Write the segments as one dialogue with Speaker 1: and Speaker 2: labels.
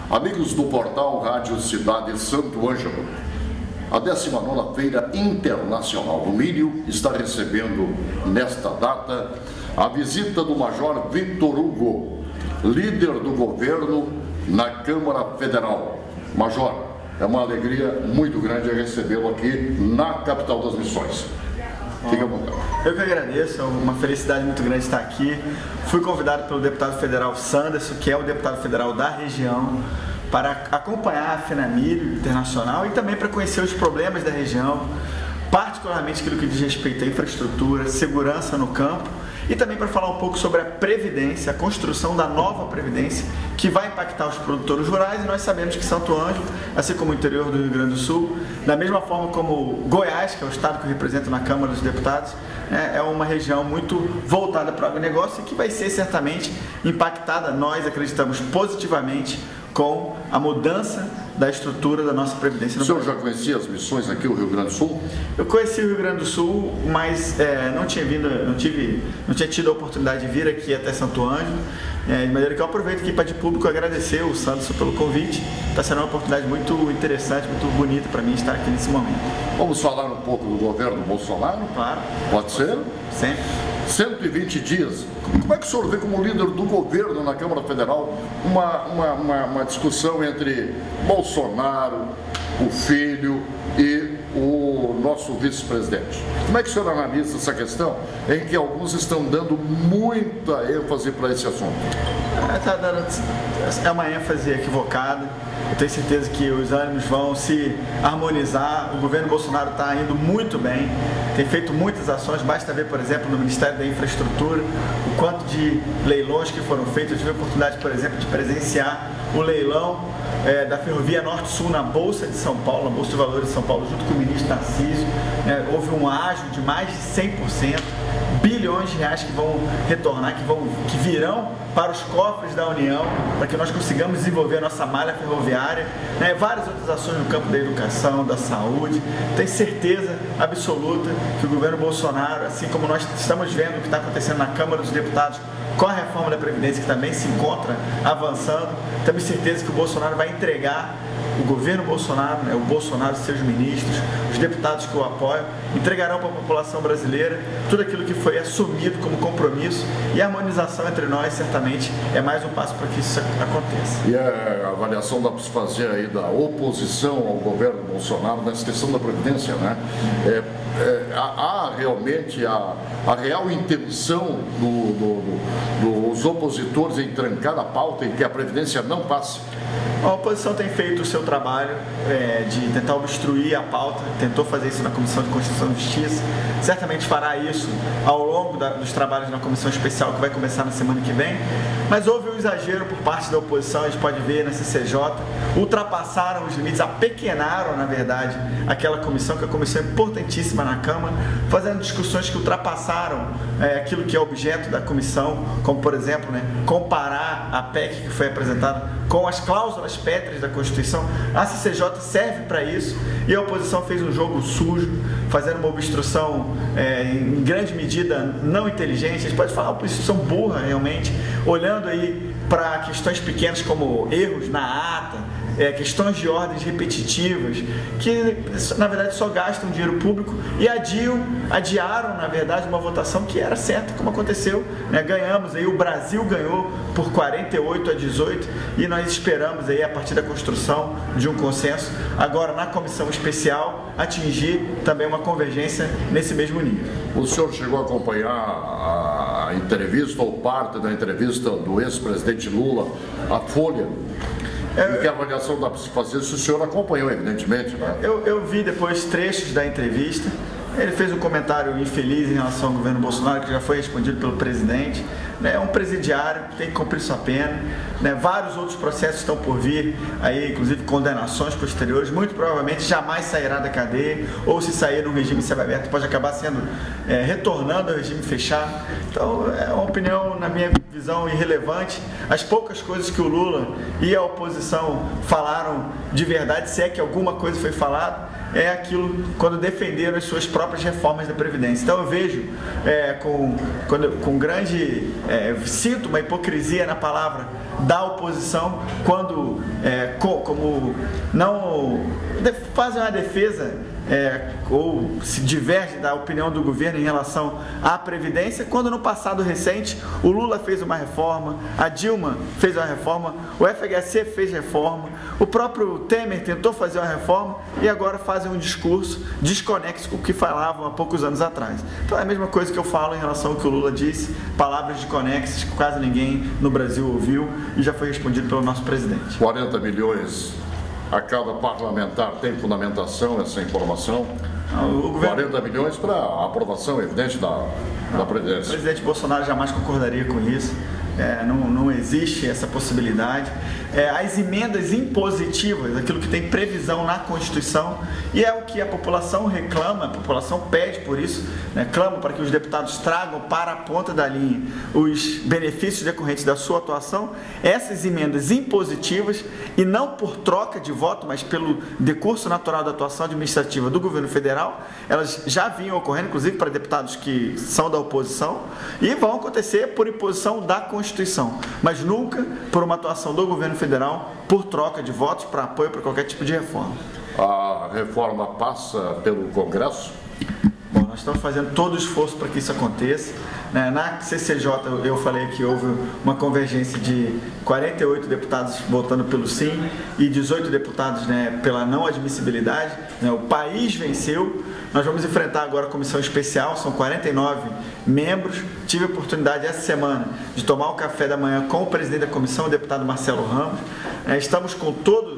Speaker 1: Amigos do portal Rádio Cidade Santo Ângelo, a 19ª Feira Internacional do Milho está recebendo, nesta data, a visita do Major Victor Hugo, líder do governo na Câmara Federal. Major, é uma alegria muito grande recebê-lo aqui na capital das Missões. Fique à vontade.
Speaker 2: Eu que agradeço, é uma felicidade muito grande estar aqui. Fui convidado pelo deputado federal Sanderson, que é o deputado federal da região, para acompanhar a FENAMILHO Internacional e também para conhecer os problemas da região, particularmente aquilo que diz respeito à infraestrutura, segurança no campo, e também para falar um pouco sobre a Previdência, a construção da nova Previdência, que vai impactar os produtores rurais, e nós sabemos que Santo Ângelo, assim como o interior do Rio Grande do Sul, da mesma forma como Goiás, que é o estado que eu represento na Câmara dos Deputados, é uma região muito voltada para o agronegócio e que vai ser certamente impactada, nós acreditamos positivamente, com a mudança da estrutura da nossa Previdência no Brasil.
Speaker 1: O senhor já conhecia as missões aqui no Rio Grande do Sul?
Speaker 2: Eu conheci o Rio Grande do Sul, mas não tinha tido a oportunidade de vir aqui até Santo Ângelo, de maneira que eu aproveito aqui para de público agradecer o Sanderson pelo convite. Está sendo uma oportunidade muito interessante, muito bonita para mim estar aqui nesse momento.
Speaker 1: Vamos falar um pouco do governo Bolsonaro?
Speaker 2: Claro.
Speaker 1: Pode ser?
Speaker 2: Sempre.
Speaker 1: 120 dias. Como é que o senhor vê como líder do governo na Câmara Federal uma discussão entre Bolsonaro, o filho e o nosso vice-presidente? Como é que o senhor analisa essa questão em que alguns estão dando muita ênfase para esse assunto?
Speaker 2: É uma ênfase equivocada. Eu tenho certeza que os ânimos vão se harmonizar. O governo Bolsonaro está indo muito bem, tem feito muitas ações. Basta ver, por exemplo, no Ministério da Infraestrutura, o quanto de leilões que foram feitos. Eu tive a oportunidade, por exemplo, de presenciar o leilão da Ferrovia Norte-Sul na Bolsa de São Paulo, na Bolsa de Valores de São Paulo, junto com o ministro Tarcísio. Houve um ágio de mais de 100%, bilhões de reais que vão retornar, que virão para os cofres da União, para que nós consigamos desenvolver a nossa malha ferroviária, várias outras ações no campo da educação, da saúde. Tenho certeza absoluta que o governo Bolsonaro, assim como nós estamos vendo o que está acontecendo na Câmara dos Deputados com a reforma da Previdência, que também se encontra avançando, temos certeza que o Bolsonaro vai entregar, o governo Bolsonaro, o Bolsonaro e seus ministros, os deputados que o apoiam, entregarão para a população brasileira tudo aquilo que foi assumido como compromisso, e a harmonização entre nós certamente é mais um passo para que isso aconteça.
Speaker 1: E a avaliação dá para se fazer aí da oposição ao governo Bolsonaro nessa questão da Previdência, né? Há realmente a real intenção dos opositores em trancar a pauta e que a Previdência não passe?
Speaker 2: A oposição tem feito o seu trabalho de tentar obstruir a pauta, tentou fazer isso na Comissão de Constituição e Justiça, certamente fará isso ao longo dos trabalhos na Comissão Especial, que vai começar na semana que vem, mas houve um exagero por parte da oposição, a gente pode ver na CCJ, ultrapassaram os limites, apequenaram, na verdade, aquela comissão, que é uma comissão importantíssima na Câmara, fazendo discussões que ultrapassaram aquilo que é objeto da comissão, como, por exemplo, comparar a PEC que foi apresentada com as cláusulas pétreas da Constituição. A CCJ serve para isso, e a oposição fez um jogo sujo, fazendo uma obstrução em grande medida não inteligente. A gente pode falar uma obstrução burra, realmente, olhando aí para questões pequenas como erros na ata, questões de ordens repetitivas, que na verdade só gastam dinheiro público e adiaram, na verdade, uma votação que era certa, como aconteceu, ganhamos aí, o Brasil ganhou por 48-18, e nós esperamos aí, a partir da construção de um consenso, agora na comissão especial, atingir também uma convergência nesse mesmo nível.
Speaker 1: O senhor chegou a acompanhar a entrevista, ou parte da entrevista do ex-presidente Lula à Folha? E que avaliação dá para se fazer, se o senhor acompanhou, evidentemente, né?
Speaker 2: Eu vi depois trechos da entrevista. Ele fez um comentário infeliz em relação ao governo Bolsonaro, que já foi respondido pelo presidente. É um presidiário, tem que cumprir sua pena. Vários outros processos estão por vir, aí, inclusive condenações posteriores. Muito provavelmente jamais sairá da cadeia, ou se sair no regime semiaberto, pode acabar retornando ao regime fechado. Então, é uma opinião, na minha visão, irrelevante. As poucas coisas que o Lula e a oposição falaram de verdade, se é que alguma coisa foi falada, é aquilo quando defenderam as suas próprias reformas da Previdência. Então eu vejo com grande, sinto uma hipocrisia na palavra da oposição quando como não fazem uma defesa ou se diverge da opinião do governo em relação à Previdência, quando no passado recente o Lula fez uma reforma, a Dilma fez uma reforma, o FHC fez reforma, o próprio Temer tentou fazer uma reforma e agora fazem um discurso desconexo com o que falavam há poucos anos atrás. Então é a mesma coisa que eu falo em relação ao que o Lula disse, palavras desconexas que quase ninguém no Brasil ouviu e já foi respondido pelo nosso presidente.
Speaker 1: 40 milhões a cada parlamentar tem fundamentação essa informação? O governo... 40 milhões para aprovação evidente da Previdência.
Speaker 2: O presidente Bolsonaro jamais concordaria com isso. Não existe essa possibilidade. As emendas impositivas, aquilo que tem previsão na Constituição, e é o que a população reclama, a população pede por isso, clama para que os deputados tragam para a ponta da linha os benefícios decorrentes da sua atuação, essas emendas impositivas, e não por troca de voto, mas pelo decurso natural da atuação administrativa do governo federal, elas já vinham ocorrendo, inclusive para deputados que são da oposição, e vão acontecer por imposição da Constituição, mas nunca por uma atuação do governo federal por troca de votos para apoio para qualquer tipo de reforma.
Speaker 1: A reforma passa pelo Congresso?
Speaker 2: Bom, nós estamos fazendo todo o esforço para que isso aconteça. Na CCJ eu falei que houve uma convergência de 48 deputados votando pelo sim e 18 deputados pela não admissibilidade. O país venceu. Nós vamos enfrentar agora a comissão especial, são 49 membros. Tive a oportunidade essa semana de tomar um café da manhã com o presidente da comissão, o deputado Marcelo Ramos. Estamos com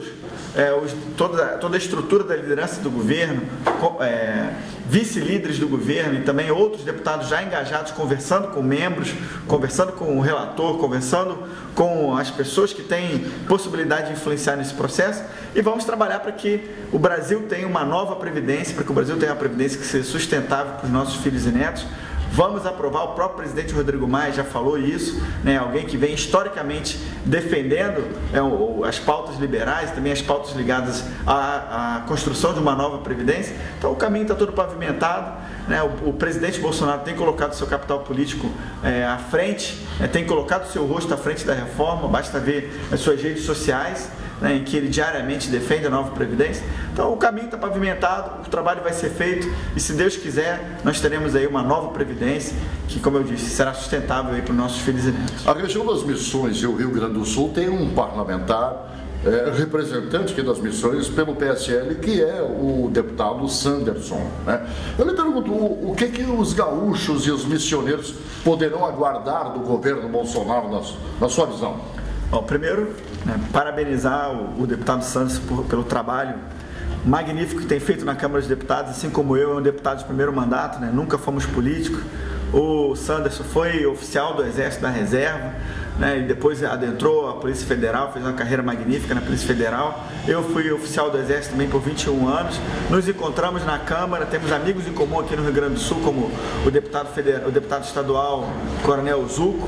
Speaker 2: toda a estrutura da liderança do governo, vice-líderes do governo e também outros deputados já engajados, conversando com membros, conversando com o relator, conversando com as pessoas que têm possibilidade de influenciar nesse processo, e vamos trabalhar para que o Brasil tenha uma nova previdência, para que o Brasil tenha uma previdência que seja sustentável para os nossos filhos e netos. Vamos aprovar, o próprio presidente Rodrigo Maia já falou isso, alguém que vem historicamente defendendo as pautas liberais, também as pautas ligadas à construção de uma nova previdência. Então o caminho está todo pavimentado, o presidente Bolsonaro tem colocado seu capital político à frente, tem colocado seu rosto à frente da reforma, basta ver as suas redes sociais, em que ele diariamente defende a nova Previdência. Então o caminho está pavimentado, o trabalho vai ser feito e, se Deus quiser, nós teremos aí uma nova Previdência que, como eu disse, será sustentável aí para os nossos filhos e netos.
Speaker 1: A região das Missões e o Rio Grande do Sul tem um parlamentar representante aqui das Missões pelo PSL, que é o deputado Sanderson. Eu lhe pergunto, o que os gaúchos e os missioneiros poderão aguardar do governo Bolsonaro na sua visão?
Speaker 2: Bom, primeiro, parabenizar o deputado Sanderson pelo trabalho magnífico que tem feito na Câmara dos Deputados, assim como eu, é um deputado de primeiro mandato, nunca fomos políticos. O Sanderson foi oficial do Exército da Reserva, e depois adentrou a Polícia Federal, fez uma carreira magnífica na Polícia Federal. Eu fui oficial do Exército também por 21 anos. Nos encontramos na Câmara, temos amigos em comum aqui no Rio Grande do Sul, como o deputado estadual Coronel Zuco,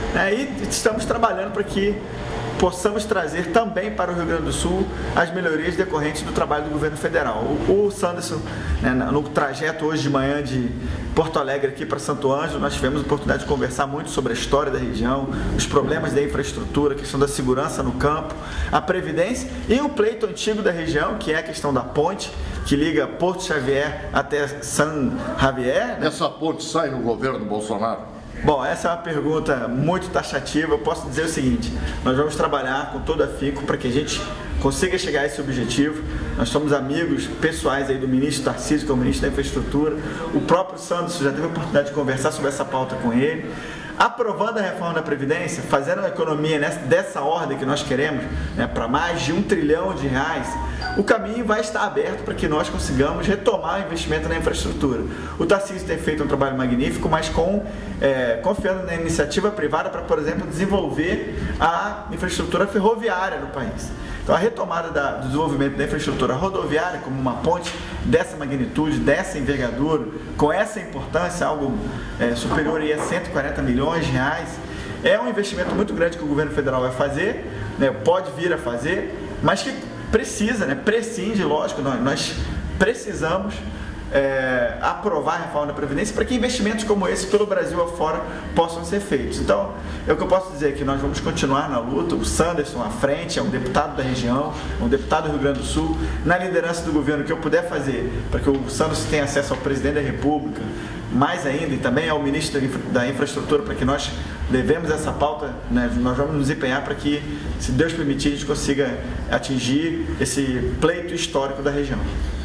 Speaker 2: e estamos trabalhando para que possamos trazer também para o Rio Grande do Sul as melhorias decorrentes do trabalho do governo federal. O Sanderson, no trajeto hoje de manhã de Porto Alegre aqui para Santo Ângelo, nós tivemos a oportunidade de conversar muito sobre a história da região, os problemas da infraestrutura, a questão da segurança no campo, a Previdência e o pleito antigo da região, que é a questão da ponte que liga Porto Xavier até San Javier.
Speaker 1: Essa ponte sai no governo Bolsonaro?
Speaker 2: Bom, essa é uma pergunta muito taxativa. Eu posso dizer o seguinte: nós vamos trabalhar com todo afinco para que a gente consiga chegar a esse objetivo. Nós somos amigos pessoais aí do ministro Tarcísio, que é o ministro da Infraestrutura. O próprio Sanderson já teve a oportunidade de conversar sobre essa pauta com ele. Aprovando a reforma da Previdência, fazendo a economia dessa ordem que nós queremos, para mais de R$1 trilhão, o caminho vai estar aberto para que nós consigamos retomar o investimento na infraestrutura. O Tarcísio tem feito um trabalho magnífico, mas confiando na iniciativa privada para, por exemplo, desenvolver a infraestrutura ferroviária no país. Então, a retomada do desenvolvimento da infraestrutura rodoviária, como uma ponte dessa magnitude, dessa envergadura, com essa importância, algo superior a 140 milhões de reais, é um investimento muito grande que o governo federal vai fazer, pode vir a fazer, mas que precisa, prescinde, lógico, nós precisamos aprovar a reforma da Previdência para que investimentos como esse pelo Brasil afora possam ser feitos. Então, o que eu posso dizer é que nós vamos continuar na luta. O Sanderson à frente, é um deputado da região, um deputado do Rio Grande do Sul, na liderança do governo, que eu puder fazer para que o Sanderson tenha acesso ao presidente da República, mais ainda, e também ao ministro da Infraestrutura, para que nós levemos essa pauta, né? Nós vamos nos empenhar para que, se Deus permitir, a gente consiga atingir esse pleito histórico da região.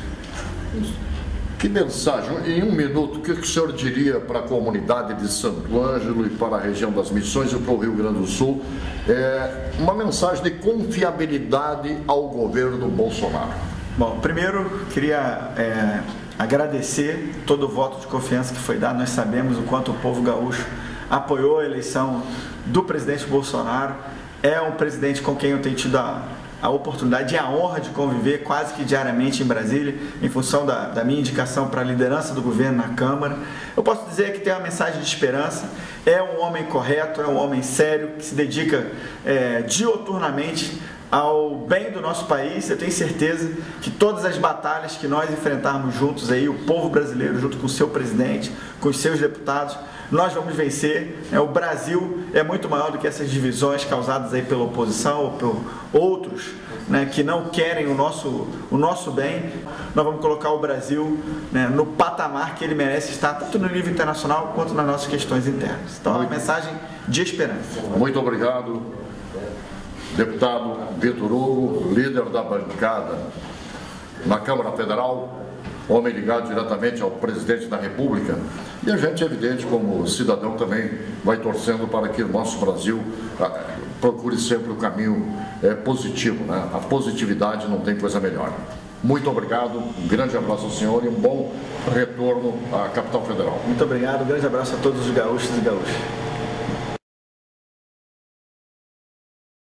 Speaker 1: Que mensagem, em um minuto, o que o senhor diria para a comunidade de Santo Ângelo e para a região das Missões e para o Rio Grande do Sul? Uma mensagem de confiabilidade ao governo Bolsonaro.
Speaker 2: Bom, primeiro, queria agradecer todo o voto de confiança que foi dado. Nós sabemos o quanto o povo gaúcho apoiou a eleição do presidente Bolsonaro. É um presidente com quem eu tenho tido a oportunidade e a honra de conviver quase que diariamente em Brasília, em função da minha indicação para a liderança do governo na Câmara. Eu posso dizer que tem uma mensagem de esperança. É um homem correto, é um homem sério, que se dedica diuturnamente ao bem do nosso país. Eu tenho certeza que todas as batalhas que nós enfrentarmos juntos aí, o povo brasileiro junto com o seu presidente, com os seus deputados, nós vamos vencer. O Brasil é muito maior do que essas divisões causadas aí pela oposição ou por outros, né, que não querem o nosso bem. Nós vamos colocar o Brasil, né, no patamar que ele merece estar, tanto no nível internacional quanto nas nossas questões internas. Então, é uma mensagem de esperança.
Speaker 1: Muito obrigado, deputado Vitor Hugo, líder da bancada na Câmara Federal, homem ligado diretamente ao presidente da República. E a gente, evidente, como cidadão, também vai torcendo para que o nosso Brasil procure sempre o caminho positivo, né? A positividade não tem coisa melhor. Muito obrigado, um grande abraço ao senhor e um bom retorno à capital federal.
Speaker 2: Muito obrigado, um grande abraço a todos os gaúchos e gaúchas.